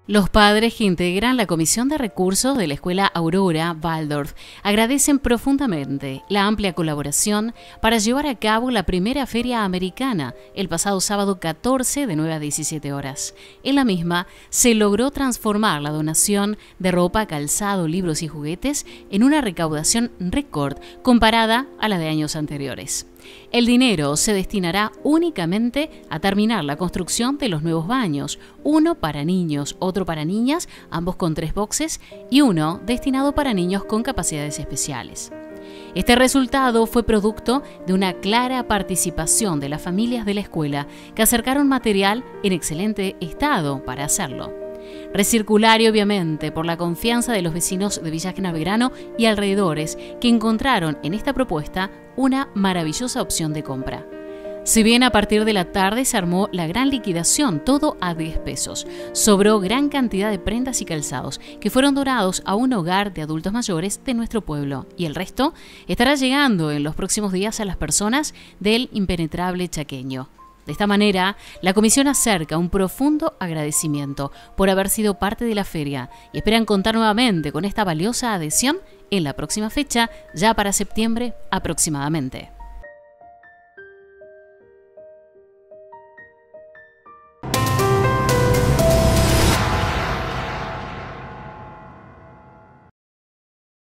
Los padres que integran la Comisión de Recursos de la Escuela Aurora Waldorf agradecen profundamente la amplia colaboración para llevar a cabo la primera feria americana el pasado sábado 14 de 9 a 17 horas. En la misma se logró transformar la donación de ropa, calzado, libros y juguetes en una recaudación récord comparada a la de años anteriores. El dinero se destinará únicamente a terminar la construcción de los nuevos baños, uno para niños, otro para niñas, ambos con 3 boxes, y uno destinado para niños con capacidades especiales. Este resultado fue producto de una clara participación de las familias de la escuela, que acercaron material en excelente estado para hacerlo. Recircular y obviamente por la confianza de los vecinos de Villa Gesell Belgrano y alrededores, que encontraron en esta propuesta una maravillosa opción de compra. Si bien a partir de la tarde se armó la gran liquidación, todo a 10 pesos, sobró gran cantidad de prendas y calzados que fueron donados a un hogar de adultos mayores de nuestro pueblo, y el resto estará llegando en los próximos días a las personas del impenetrable chaqueño. De esta manera, la comisión acerca un profundo agradecimiento por haber sido parte de la feria y esperan contar nuevamente con esta valiosa adhesión en la próxima fecha, ya para septiembre aproximadamente.